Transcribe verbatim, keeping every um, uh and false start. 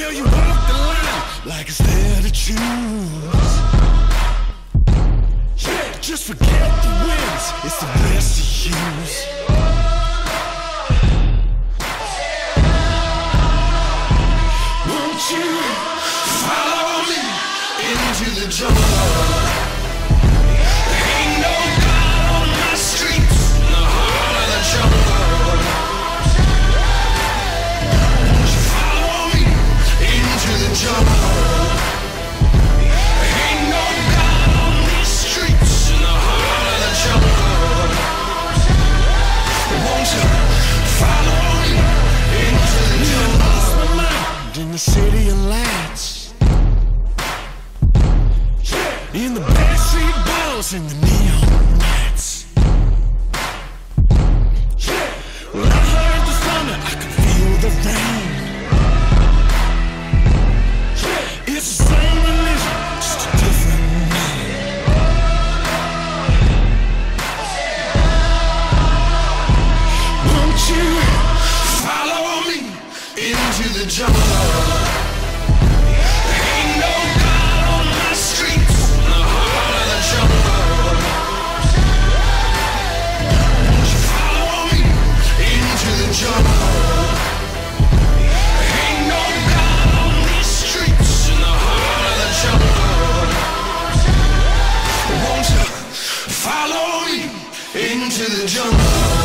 Will you walk the line like it's there to choose? Yeah, just forget the wins, it's the best to use. Won't you follow me into the jungle? Ain't no God on my streets in the heart of the jungle. Won't you follow me into the jungle? Ain't no God on these streets in the heart of the jungle. Won't you follow me into the jungle? I lost my mind in the city of lights, in the backstreet balls and the neon lights. When I heard the thunder, I could feel the rain. It's the same religion, just a different name. Won't you follow me into the jungle? Ain't no God on my streets in the heart of the jungle. Won't you follow me into the jungle? Ain't no God on these streets in the heart of the jungle. Won't you follow me into the jungle?